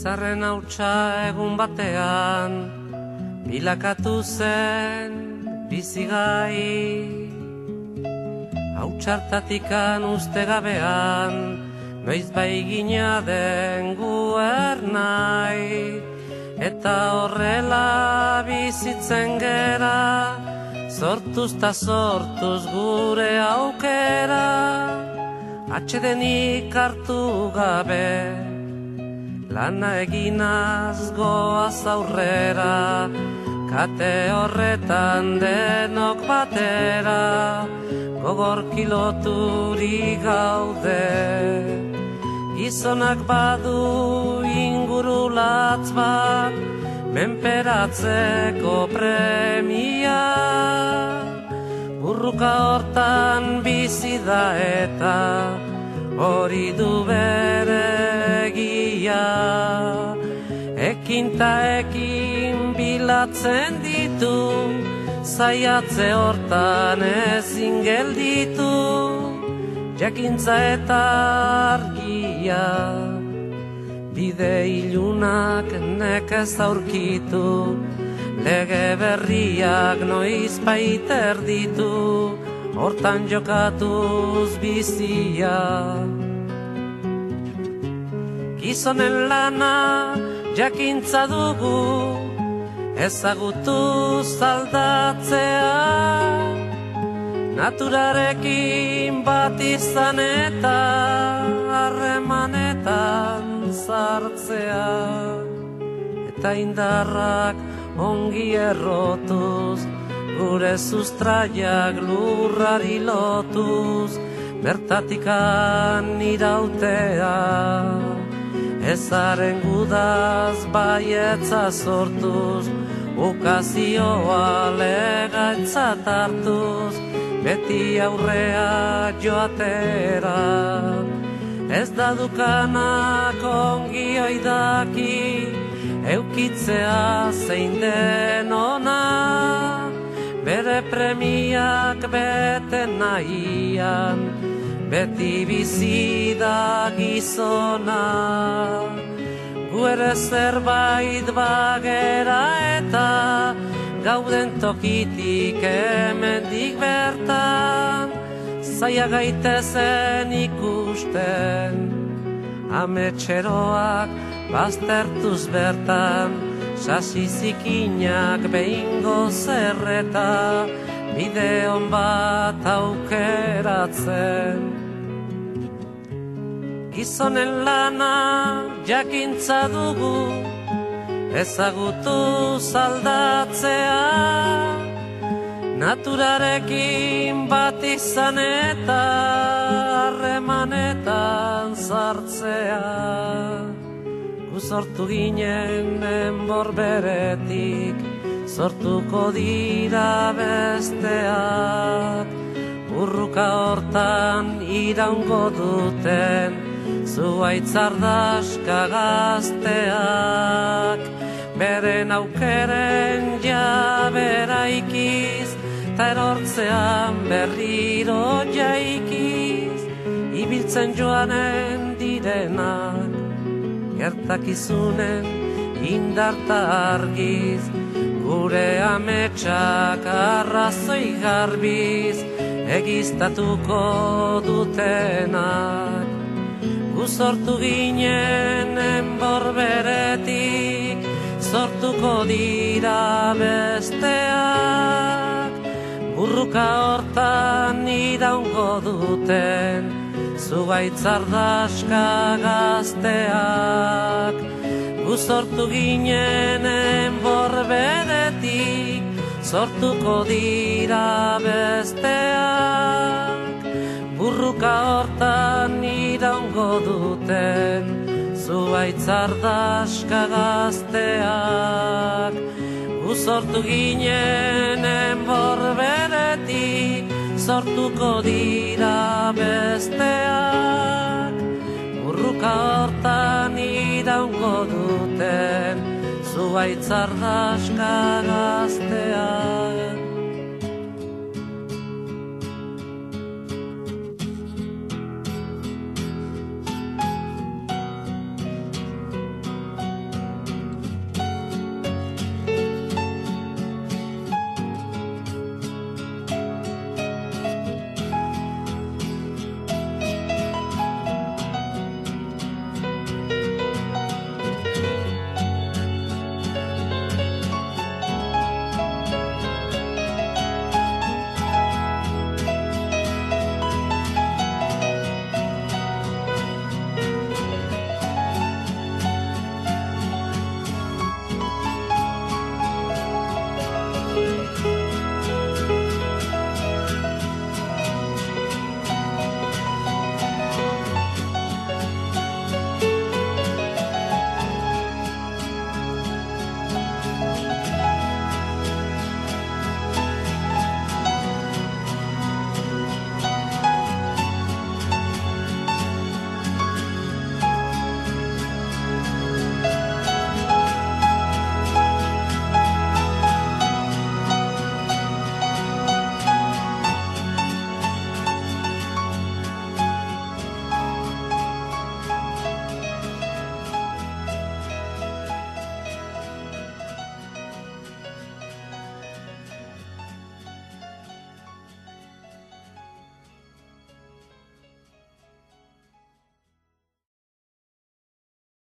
Izarren hautsa egun batean bilakatu zen bizigai. Hautsartatikan uste gabean noiz bai gina den guernai. Eta horrela bizitzen gera, sortuz ta sortuz gure aukera. Atsedenik hartu gabe, lana eginaz goaz aurrera. Kate horretan denok batera, gogor kiloturi gaude. Gizonak badu inguru latz bat, menperatzeko premia. Burruka hortan bizi da eta hori du bere egia. Ekin ta ekin bilatzen ditu, zaiatze hortan ezin gelditu. Jakintza eta argia, bide ilunak nekez aurkitu. Lege berriak noiz baiter ditu, hortan jokatuz bizia. Gizonen lana jakintza dugu, ezagutuz aldatzea. Naturarekin bat izan eta harremanetan sartzea. Eta indarrak ongi errotuz, gure sustraiak lurrari lotuz, bertatikan irautea. Ezaren gudaz baietza sortuz, ukazioa legaitzat hartuz, beti aurrea joatera. Ez da dukanak ongi oidaki, eukitzea zein den ona. Bere premiak bete nahian, beti bizi da gizona. Gu ere zerbait bagera eta gauden tokitik hemendik bertan. Zaila gaitezen ikusten, ametxeroak baztertuz bertan. Sasi zikinak behingo zerreta, bide hon bat aukeratzen. Gizonen lana jakintza dugu, ezagutuz aldatzea. Naturarekin bat izan eta harremanetan sartzea. Gu sortu ginen enborberetik, sortuko dira besteak. Burruka hortan iraungo duten, zuhaitz ardaska gazteak. Beren aukeren jabera ikiz, ta erortzean berriro jaikiz. Ibiltzen joanen direnak, gertakizunen indarta argiz. Gure ametsak arrazoi garbiz, egiztatuko dutenak. Gu sortu ginen enborberetik, sortuko dira besteak. Burruka hortan iraungo duten, zuhaitz ardaska gazteak. Gu sortu ginen enborberetik, sortuko dira besteak. Burruka hortan iraungo duten, zuhaitz ardaska gazteak. Gu sortu ginen enborberetik, sortuko dira besteak. Burruka hortan iraungo duten, zuhaitz ardaska gazteak.